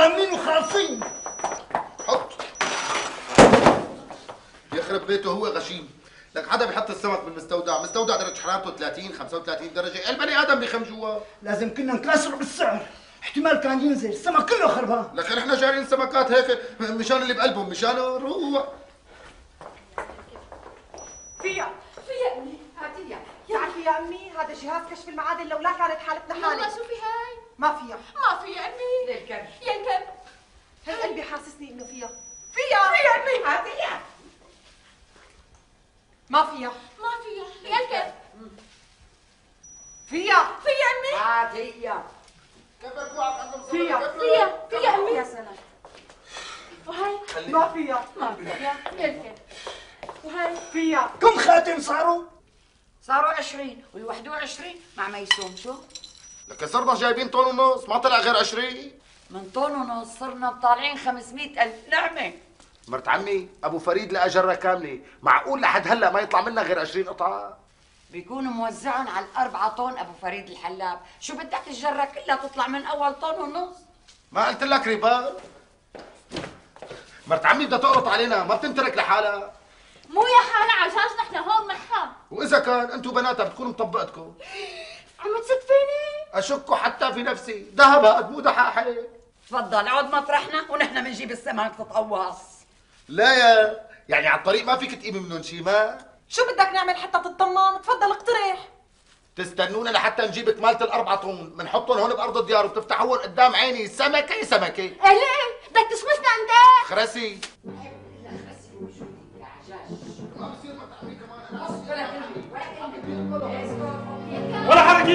غامين وخالصين. حط. يخرب بيته هو غشيم. لك حدا بيحط السمك بالمستودع، مستودع درجة حرارته 30 35 درجة، البني آدم بيخم جوا. لازم كنا نكسره بالسعر، احتمال كان ينزل، السمك كله خربان. لكن احنا جايين سمكات هيك مشان اللي بقلبهم، مشان روح. فيا امي، هاتيها. تعرفي يا امي هذا جهاز كشف المعادن لولا كانت حالتنا حالة. والله شوفي هاي ما فيها امي. للكلب يا الكلب. هل قلبي حاسسني انه فيها امي. هاتيها. ما فيها يا الكلب. فيها امي. هاتيها. فيا امي. يا سلام. وهاي ما فيها يا الكلب. وهاي فيها. كم خاتم صاروا 20 وال21 مع ميسوم. شو؟ لك صرنا جايبين طن ونص، ما طلع غير 20. من طن ونص صرنا طالعين 500,000 نعمة. مرت عمي ابو فريد لقى جره كامله، معقول لحد هلا ما يطلع منا غير 20 قطعه؟ بيكونوا موزعهم على 4 طن ابو فريد الحلاب. شو بدك الجرة كلها تطلع من اول طن ونص؟ ما قلت لك ريبال؟ مرت عمي بدها تقرط علينا، ما بتنترك لحالها. مو يا خالة عشان نحن هون معها. واذا كان انتم بناتها بتكونوا مطبقتكم. عم تصدفيني؟ اشك حتى في نفسي، ذهب مو دحاحه. تفضل اقعد مطرحنا ونحن بنجيب السمك تتقوص. لا يعني على الطريق ما فيك تقيمي منهم شي؟ ما شو بدك نعمل حتى تطمن؟ تفضل اقترح. تستنونا لحتى نجيب كمالة ال4 طن، بنحطهم هون بارض الديار وبتفتحوهم قدام عيني سمكه سمكه. ليه؟ بدك تشمسنا انت؟ خرسي. ولا حركة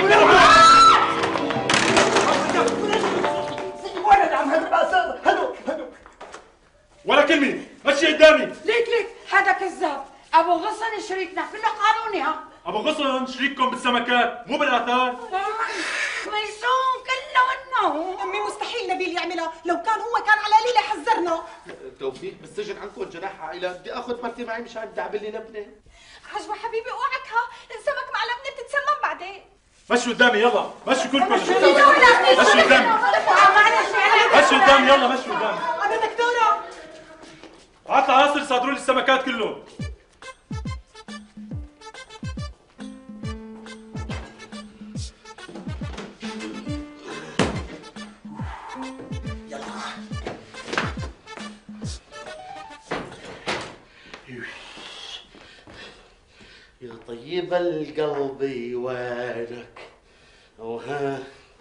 وين عم هدو ولا كلمة، مشي قدامي. ليك هذا كذاب. ابو غصن شريكنا كله قانوني. ها ابو غصن شريككم بالسمكات مو بالاثار. ميسوم كله منه. امي مستحيل نبيل يعملها، لو كان هو كان على ليلى حذرنا. توفيق بالسجن عنكم جناح عائلة، بدي اخذ مرتي معي مشان تعمل لي لبنه. عجبة حبيبي اوعكها، السمك مع لبنة بتتسمم بعدين. مشوا قدامي يلا، مشوا كلكم. مشوا مشوا قدامي. مشوا قدامي يلا، مشوا قدامي. انا دكتورة. عطل عاصر صادروا لي السمكات كلهم. يا طيب القلب وينك وها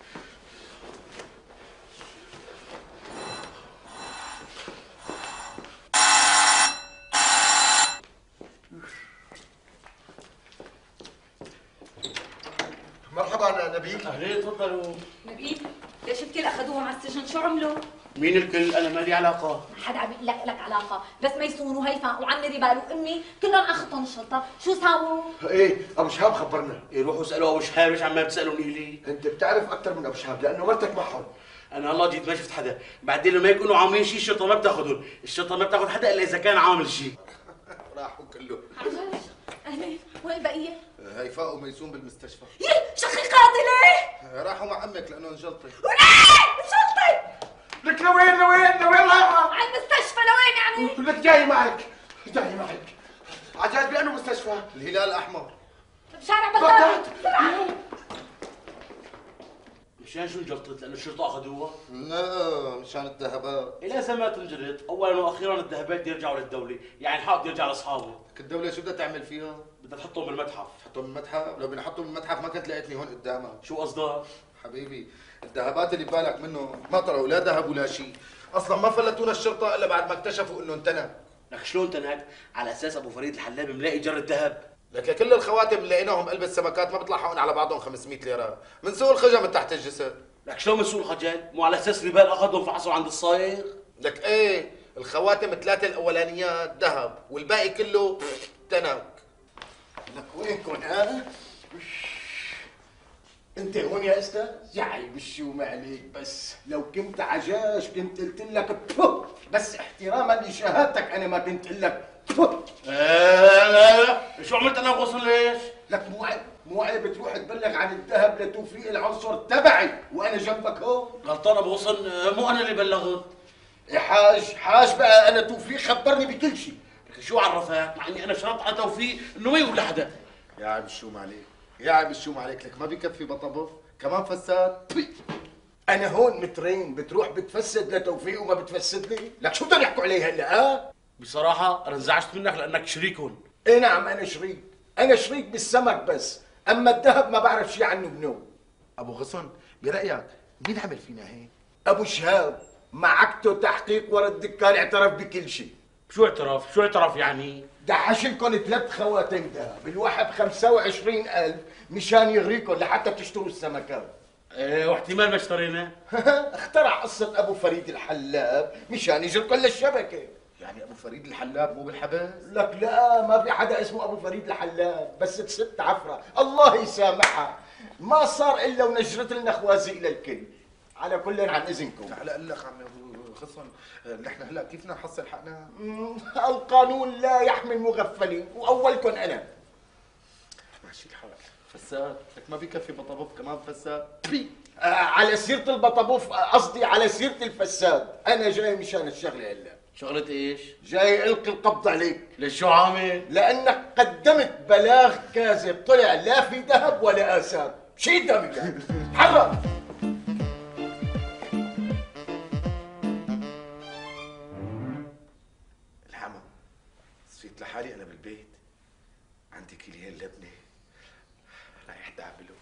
مرحبا نبيل. اهلين تفضلوا. نبيل ليش الكل اخذوها على السجن؟ شو عملوا؟ مين الكل؟ انا مالي علاقه. حدا عم يقول لك علاقه، بس ميسون وهيفاء وعمي ريبال وامي كلهم اخذتهم الشرطه، شو ساووا؟ ايه ابو شهاب خبرنا. إيه روحوا اسالوا ابو شهاب، ليش عم بتسالوني لي؟ انت بتعرف اكثر من ابو شهاب لانه مرتك معهم. انا هلا جيت ما شفت حدا، بعدين لما يكونوا عاملين شيء الشرطه ما بتاخذهم، الشرطه ما بتاخذ حدا الا اذا كان عامل شيء. راحوا كله. عجاج اهلين، وين البقيه؟ هيفاء وميسون بالمستشفى. شقيقاتي ليه؟ راحوا مع عمك لانه انجلطي. انجلطي؟ لك لوين رايحه؟ على المستشفى لوين يعني؟ لك جاي معك عجاز بانه مستشفى الهلال الاحمر بشارع بغداد. مشان شو انجلطت؟ لانه الشرطه اخذوها؟ لا مشان الذهبات. الى زمان تنجلط، اولا واخيرا الذهبات يرجعوا للدوله، يعني الحق يرجع لاصحابه. الدولة شو بدها تعمل فيها؟ بدها تحطهم بالمتحف. تحطهم بالمتحف؟ لو بدنا نحطهم بالمتحف ما كنت لقيتني هون قدامك. شو قصدك؟ حبيبي الذهبات اللي ببالك منه ما طلعوا لا ذهب ولا شيء، اصلا ما فلتونا الشرطة الا بعد ما اكتشفوا انه انتنى. لك شلون تنهك؟ على اساس ابو فريد الحلاب ملاقي جرة ذهب. لك كل الخواتم اللي لقيناهم قلب السمكات ما بيطلع حقن على بعضهم 500 ليرة، من سوق الخجا من تحت الجسر. لك شلون من سوق الخجل؟ مو على اساس ريبال اخذهم فحصوا عند الصايغ؟ لك ايه الخواتم الثلاثة الاولانيات ذهب والباقي كله تنك. لك وينكم ها؟ انت هون يا استاذ؟ يا عيب الشوم عليك، بس لو كنت عجاج كنت قلت لك بس احتراما لشهادتك انا ما كنت قلت لك لا شو عملت انا وغصن ليش؟ لك مو عيب تروح تبلغ عن الذهب لتوفيق العنصر تبعي وانا جنبك هون؟ غلطان ابو حسن، مو انا اللي بلغت. يا حاج بقى انا توفيق خبرني بكل شيء. شو عرفك؟ مع اني انا شرطت على توفيق انه ما يقول لحدا. يا عم الشوم عليك، يا عم الشوم عليك، لك ما بكفي بطبخ كمان فساد. انا هون مترين بتروح بتفسد لتوفيق وما بتفسد لي؟ لك شو بدهم يحكوا علي هلا؟ بصراحه انا انزعجت منك لانك شريكهم. ايه نعم انا شريك بالسمك بس، اما الذهب ما بعرف شيء عنه بنو. ابو غصن برايك مين عمل فينا هيك؟ ابو شهاب معكته تحقيق ورا الدكان اعترف بكل شيء. شو اعترف يعني؟ دعش لكم 3 خواتم ذهب، الواحد ب25,000 مشان يغريكم لحتى تشتروا السمكات. ايه واحتمال ما اشترينا. اخترع قصة ابو فريد الحلاب مشان يجركم للشبكة. يعني ابو فريد الحلاب مو بالحبس؟ لك لا، ما في حدا اسمه ابو فريد الحلاب، بس ست عفرة الله يسامحها ما صار الا ونجرت لنا خوازيق للكل. على كل عن اذنكم. هلا اقول لك عم غصن، نحن هلا كيف بدنا نحصل حقنا؟ القانون لا يحمي المغفلين واولكم انا. ماشي الحال. فساد، لك ما بكفي بطبوف كمان فساد؟ على سيرة البطبوف، قصدي على سيرة الفساد، انا جاي مشان الشغلة هلا. شغلة ايش؟ جاي القي القبض عليك. ليش شو عامل؟ لانك قدمت بلاغ كاذب طلع لا في ذهب ولا اثار. شيل دمك حرك. الحما صفيت لحالي انا بالبيت، عندي كيلين لبنه رايح دعبله